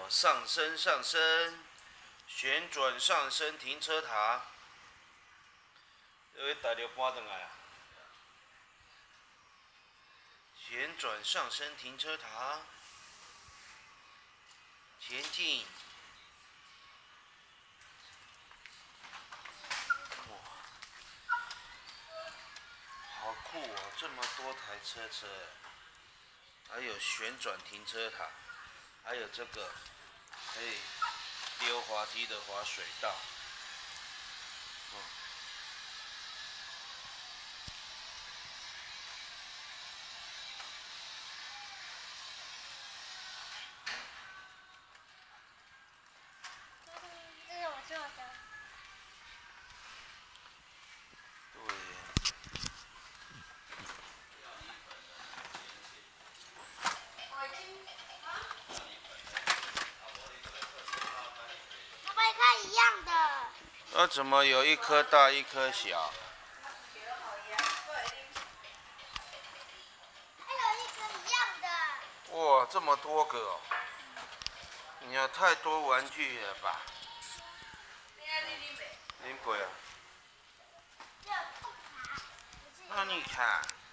哦，上升上升，旋转上升停车塔，大家搬转来啊！旋转上升停车塔，前进。哇，好酷哦！这么多台车，还有旋转停车塔，还有这个可以溜滑梯的滑水道。 这是我做的。 对。 爸爸看一样的。 那怎么有一颗大一颗小？ 还有一颗一样的。 哇，这么多个哦！你看太多玩具了吧？拎过啊？那你看。